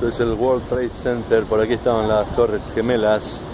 Esto es el World Trade Center, por aquí estaban las Torres Gemelas.